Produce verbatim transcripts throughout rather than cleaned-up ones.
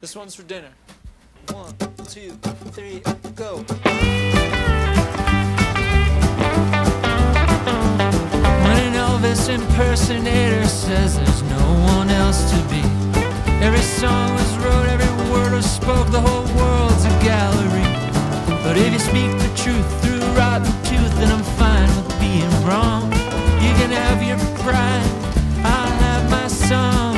This one's for dinner. One, two, three, go. When an Elvis impersonator says there's no one else to be, every song was wrote, every word was spoke, the whole world's a gallery. But if you speak the truth through rotten tooth, then I'm fine with being wrong. You can have your pride, I'll have my song.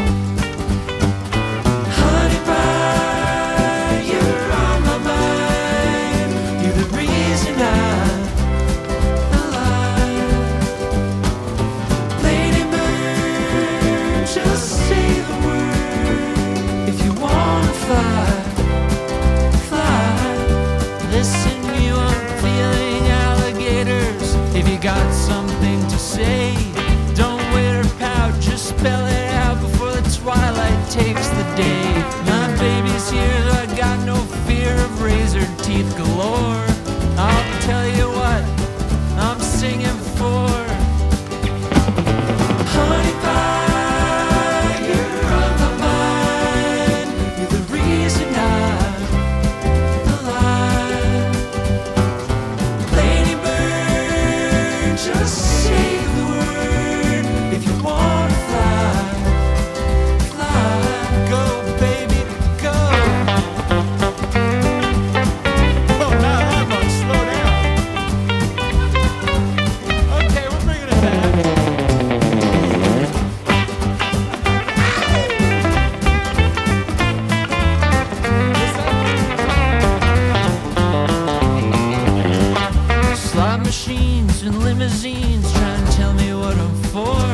Honey pie, you're on my mind. You're the reason I'm alive. Lady bird, just say the word. If you wanna fly, fly. Listen, you aren't feeling alligators. If you got something to say, don't wait or pout, just spell it out before the twilight takes the day. My baby's here, so I got no fear of razor teeth galore. I'll tell you what I'm singing for. Honey pie, you're on my mind. You're the reason I'm alive. Lady bird, just say the word. If you wanna fly, fly. Go, baby, go. Oh, not that much. Slow down. Okay, we're bringing it back. Slot machines and limousines trying to tell me what I'm for.